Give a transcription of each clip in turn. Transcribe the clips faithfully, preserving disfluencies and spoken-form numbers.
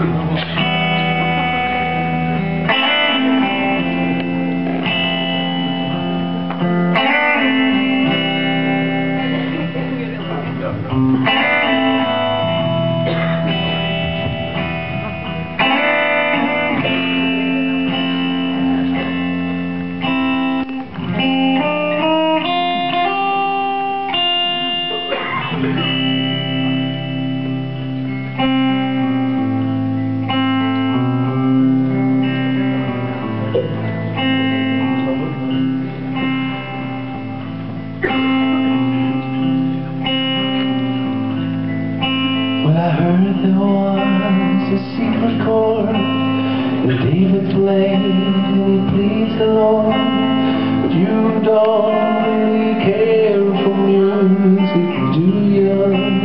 Well, I heard there was a secret chord that David played and he pleased the Lord. But you don't really care for music, do you?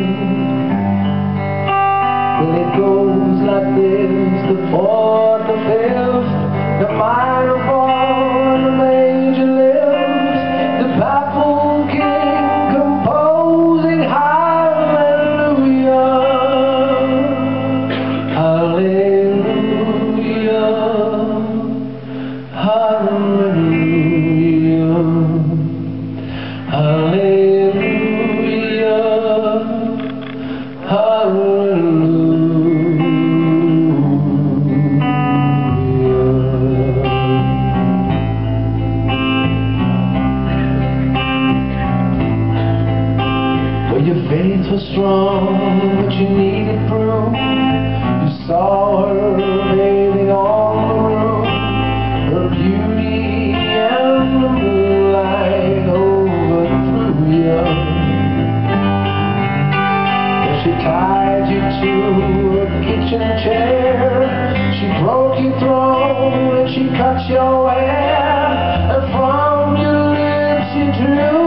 Well, it goes like this: the fourth, the fifth, the minor fall, and the major lifts, the baffled king composing hallelujah, hallelujah, hallelujah, hallelujah, hallelujah. Your faith was strong, but you needed proof. You saw her bathing on the roof, her beauty and the moonlight overthrew you. And she tied you to a kitchen chair, she broke your throat and she cut your hair, and from your lips she drew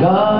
God